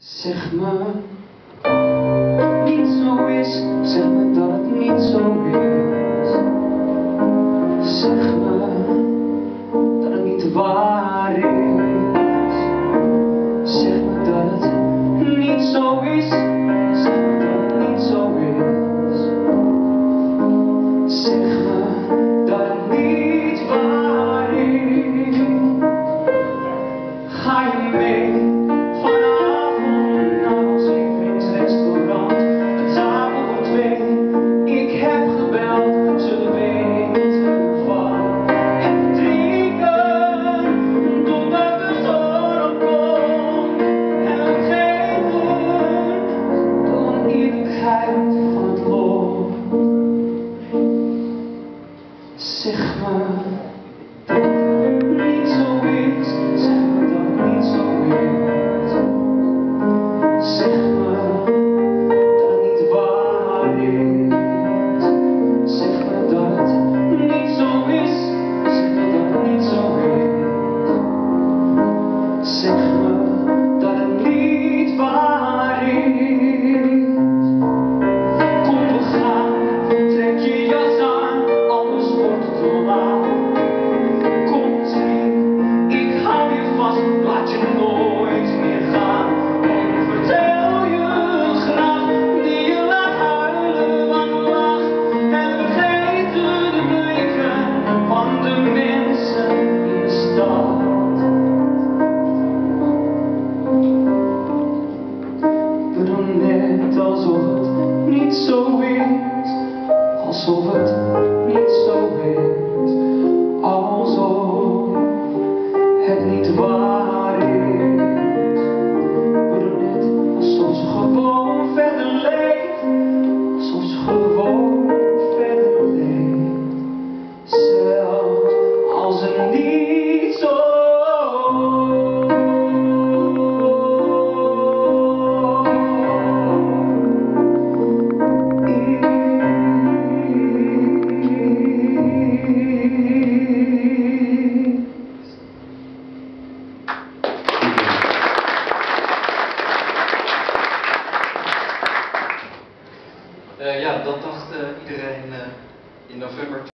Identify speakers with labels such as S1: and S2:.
S1: Zeg me niet zo is, zeg me dat het niet zo is. Zeg me dat het niet waar is. Zeg me dat het niet zo is, zeg me dat het niet zo is. Zeg me dat het niet waar is. Ga je mee? Zeg me dat het niet zo is, zeg me dat het niet zo is. Zeg me dat het niet waar is. Zeg me dat het niet zo is, zeg me dat het niet zo is. Zeg me dat het niet waar is. Kom we gaan, trek je jas aan, anders wordt het te laat. Kom zien, ik hou je vast, laat je nooit meer gaan. Want ik vertel je graag, die je laat huilen van lach. En vergeten de blikken van de mensen in de stad. We doen net alsof het niet zo is, alsof het niet zo is, alsof het niet waar is. We doen net alsof ze gewoon verder leeft, alsof ze gewoon verder leeft, zelfs als het niet zo is.
S2: Ja, dat dacht iedereen in november